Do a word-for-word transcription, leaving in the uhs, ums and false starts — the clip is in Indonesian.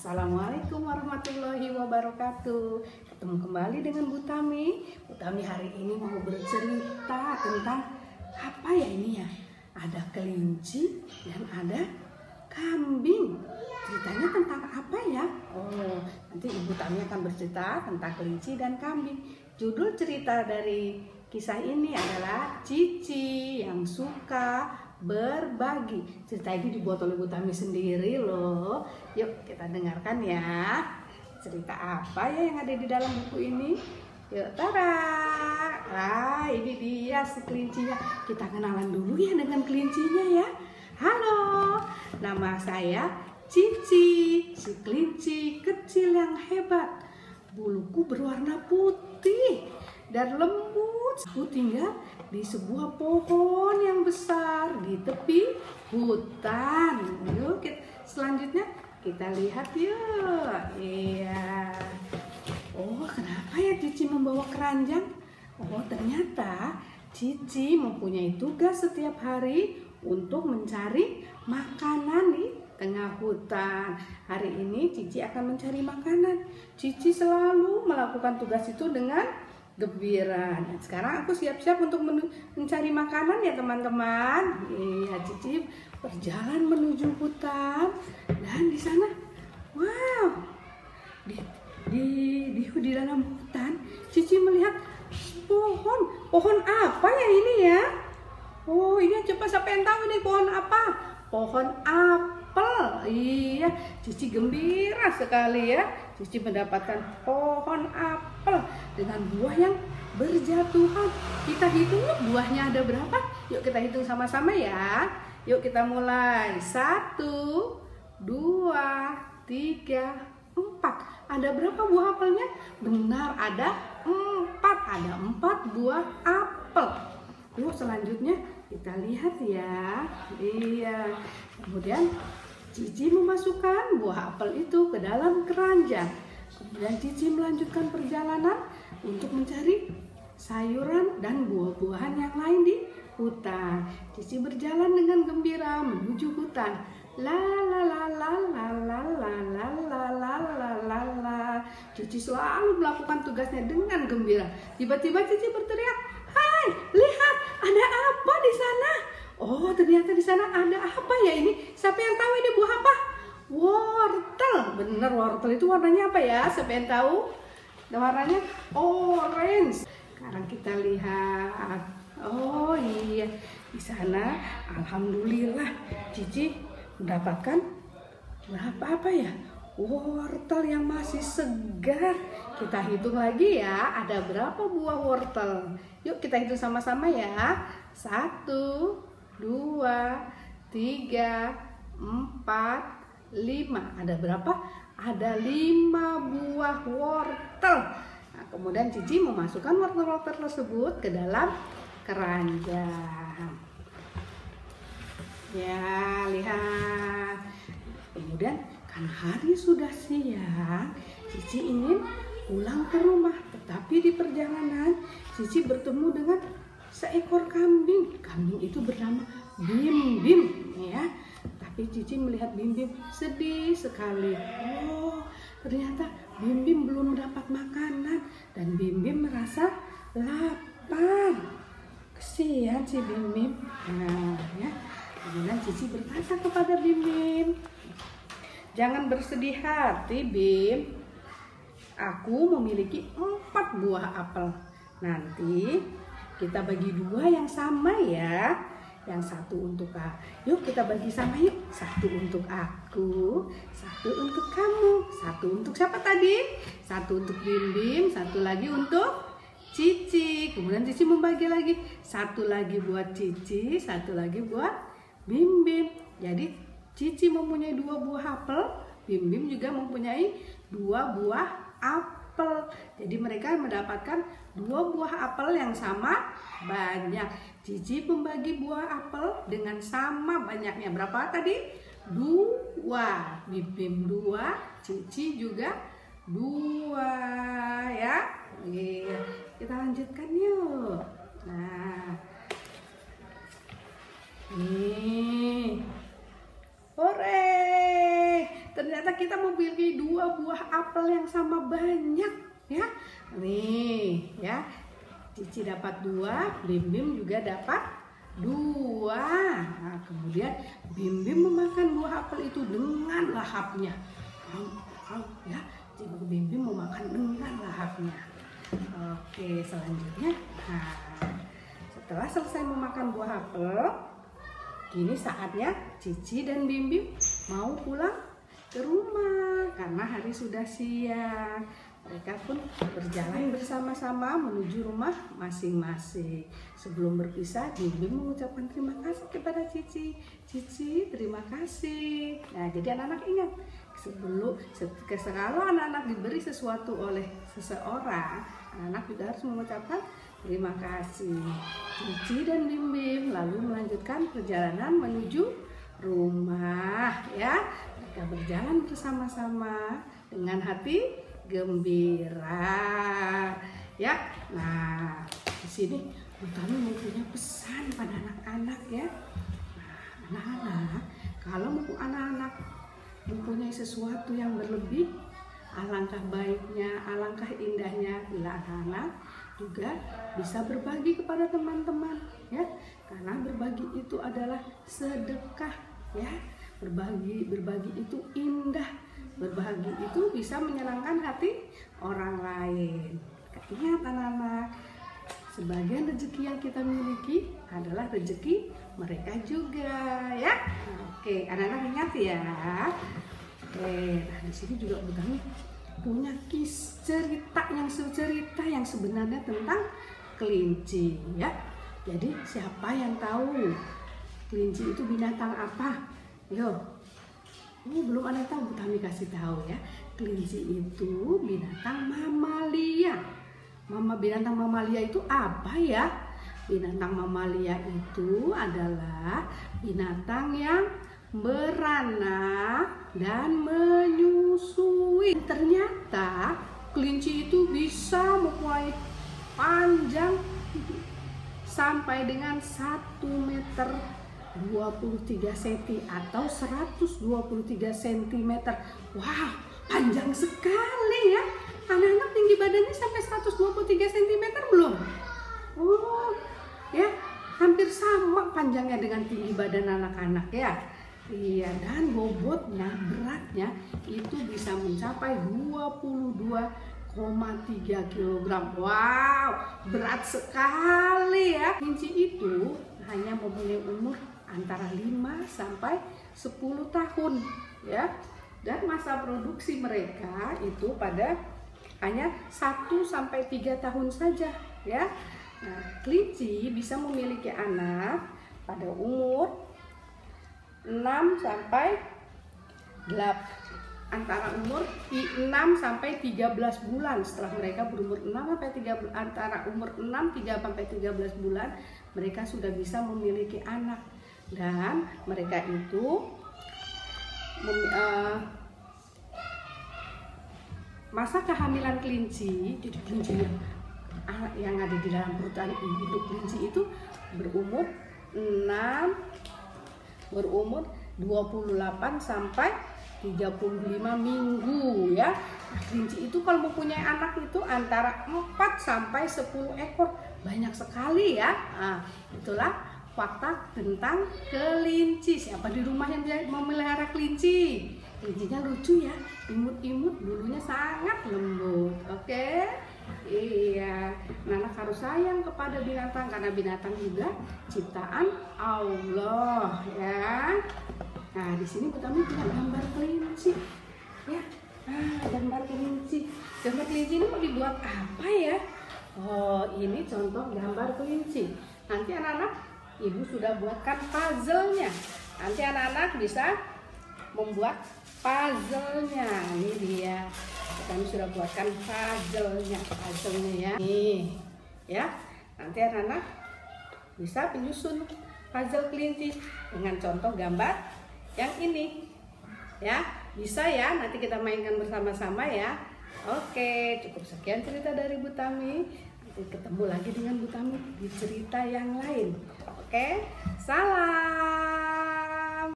Assalamualaikum warahmatullahi wabarakatuh. Ketemu kembali dengan Bu Tami. Bu Tami hari ini mau bercerita tentang apa ya ini ya? Ada kelinci dan ada kambing. Ceritanya tentang apa ya? Oh, nanti Ibu Tami akan bercerita tentang kelinci dan kambing. Judul cerita dari kisah ini adalah Cici yang suka berbagi. Cerita ini dibuat oleh Bu Tami sendiri loh. Yuk kita dengarkan ya. Cerita apa ya yang ada di dalam buku ini? Yuk, tara. Ah, ini dia si kelincinya. Kita kenalan dulu ya dengan kelincinya ya. Halo, nama saya Cici, si kelinci kecil yang hebat. Buluku berwarna putih dan lembut. Aku tinggal di sebuah pohon yang besar di tepi hutan. Yuk, kita, selanjutnya kita lihat yuk. Iya. Oh, kenapa ya Cici membawa keranjang? Oh, ternyata Cici mempunyai tugas setiap hari untuk mencari makanan di tengah hutan. Hari ini Cici akan mencari makanan. Cici selalu melakukan tugas itu dengan gembira. Dan sekarang aku siap-siap untuk mencari makanan ya teman-teman. Iya, Cici berjalan menuju hutan dan di sana, wow, di di di di dalam hutan Cici melihat pohon. Pohon apa ya ini ya? Oh, ini coba siapa yang tahu ini pohon apa? Pohon apel. Iya, Cici gembira sekali ya. Cici mendapatkan pohon apel dengan buah yang berjatuhan. Kita hitung yuk buahnya ada berapa? Yuk kita hitung sama-sama ya. Yuk kita mulai. Satu, dua, tiga, empat. Ada berapa buah apelnya? Benar, ada empat. Ada empat buah apel. Yuk selanjutnya kita lihat ya. Iya. Kemudian Cici memasukkan buah apel itu ke dalam keranjang. Kemudian Cici melanjutkan perjalanan untuk mencari sayuran dan buah-buahan yang lain di hutan. Cici berjalan dengan gembira menuju hutan. La la la la la la la la la la la la la. Cici selalu melakukan tugasnya dengan gembira. Tiba-tiba Cici berteriak, "Hai, lihat, ada apa di sana?" Oh, ternyata di sana ada apa ya ini? Siapa yang tahu ini buah apa? Wortel. Bener, wortel itu warnanya apa ya? Siapa yang tahu? Warnanya orange. Sekarang kita lihat. Oh iya, di sana alhamdulillah Cici mendapatkan berapa apa ya? Wortel yang masih segar. Kita hitung lagi ya, ada berapa buah wortel? Yuk kita hitung sama-sama ya. Satu, dua, tiga, empat, lima. Ada berapa? Ada lima buah wortel. Nah, kemudian Cici memasukkan wortel-wortel tersebut ke dalam keranjang. Ya, lihat. Kemudian kan hari sudah siang, Cici ingin pulang ke rumah. Tetapi di perjalanan Cici bertemu dengan seekor kambing. Kambing itu bernama Bim Bim ya. Tapi Cici melihat Bim Bim sedih sekali. Oh, ternyata Bim Bim belum mendapat makanan dan Bim Bim merasa lapar. Kesian si Bim Bim. Nah, ya. Kemudian Cici berkata kepada Bim Bim, "Jangan bersedih hati, Bim. Aku memiliki empat buah apel. Nanti kita bagi dua yang sama ya. Yang satu untuk aku. Yuk kita bagi sama yuk. Satu untuk aku, satu untuk kamu. Satu untuk siapa tadi? Satu untuk Bim Bim, satu lagi untuk Cici." Kemudian Cici membagi lagi. Satu lagi buat Cici, satu lagi buat Bim Bim. Jadi Cici mempunyai dua buah apel, Bim Bim juga mempunyai dua buah apel. Jadi mereka mendapatkan dua buah apel yang sama banyak. Cici membagi buah apel dengan sama banyaknya. Berapa tadi? Dua. Bim Bim dua, Cici juga dua ya. Oke, kita lanjutkan yuk. Nah, nih. Hore! ternyata kita memiliki dua buah apel yang sama banyak ya. Nih ya, Cici dapat dua, Bim Bim juga dapat dua. Nah, kemudian Bim Bim memakan buah apel itu dengan lahapnya. Au, au, ya, Bim Bim memakan dengan lahapnya. Oke, selanjutnya, nah, setelah selesai memakan buah apel, kini saatnya Cici dan Bim Bim mau pulang ke rumah karena hari sudah siang. Mereka pun berjalan bersama-sama menuju rumah masing-masing. Sebelum berpisah, Bim Bim mengucapkan terima kasih kepada Cici. Cici, terima kasih. Nah, jadi anak-anak ingat, sebelum kalau anak-anak diberi sesuatu oleh seseorang, anak-anak juga harus mengucapkan terima kasih. Cici dan Bim Bim lalu melanjutkan perjalanan menuju rumah ya. Mereka berjalan bersama-sama dengan hati gembira ya. Nah, di sini Utami mempunyai pesan pada anak-anak ya. Nah, anak-anak, kalau anak-anak mempunyai sesuatu yang berlebih, alangkah baiknya, alangkah indahnya bila anak-anak juga bisa berbagi kepada teman-teman ya. Karena berbagi itu adalah sedekah ya. Berbagi berbagi itu indah. Berbagi itu bisa menyenangkan hati orang lain. Ingat anak-anak, sebagian rezeki yang kita miliki adalah rezeki mereka juga ya. Oke, anak-anak ingat ya. Oke, nah di sini juga Utami punya kis cerita yang cerita yang sebenarnya tentang kelinci ya. Jadi siapa yang tahu kelinci itu binatang apa? Yo. Ini belum ada tahu, Utami kasih tahu ya. Kelinci itu binatang mamalia. Mama binatang mamalia itu apa ya? Binatang mamalia itu adalah binatang yang beranak dan menyusui. Ternyata kelinci itu bisa mempunyai panjang sampai dengan satu meter dua puluh tiga sentimeter atau seratus dua puluh tiga sentimeter. Wow, panjang sekali ya. Anak-anak tinggi badannya sampai seratus dua puluh tiga sentimeter belum? Oh, ya, hampir sama panjangnya dengan tinggi badan anak-anak ya. Iya, dan bobotnya, beratnya itu bisa mencapai dua puluh dua koma tiga kilogram. Wow, berat sekali ya. Kelinci itu hanya mempunyai umur antara lima sampai sepuluh tahun ya. Dan masa produksi mereka itu pada hanya satu sampai tiga tahun saja ya. Nah, kelinci bisa memiliki anak pada umur enam sampai delapan, antara umur enam sampai tiga belas bulan. Setelah mereka berumur enam sampai tiga belas, antara umur enam sampai tiga belas bulan, mereka sudah bisa memiliki anak. Dan mereka itu uh, masa kehamilan kelinci, jadi kelinci yang, yang ada di dalam perutan induk kelinci itu berumur enam, berumur dua puluh delapan sampai tiga puluh lima minggu ya. Nah, kelinci itu kalau mempunyai anak itu antara empat sampai sepuluh ekor, banyak sekali ya. Nah, itulah fakta tentang kelinci. Siapa di rumah yang memelihara kelinci? Kelincinya lucu ya, imut-imut, bulunya sangat lembut. Oke, iya. Anak harus sayang kepada binatang karena binatang juga ciptaan Allah ya. Nah, di sini Utami punya gambar kelinci ya. Nah, gambar kelinci. Gambar kelinci ini mau dibuat apa ya? Oh, ini contoh gambar kelinci. Nanti anak-anak, Ibu sudah buatkan puzzle-nya. Nanti anak-anak bisa membuat puzzle-nya. Ini dia. Kami sudah buatkan puzzle-nya, puzzle-nya ya. Nih, ya. Nanti anak-anak bisa menyusun puzzle kelinci dengan contoh gambar yang ini. Ya, bisa ya. Nanti kita mainkan bersama-sama ya. Oke, cukup sekian cerita dari Bu Tami. Nanti ketemu lagi dengan Bu Tami di cerita yang lain. Oke, salam.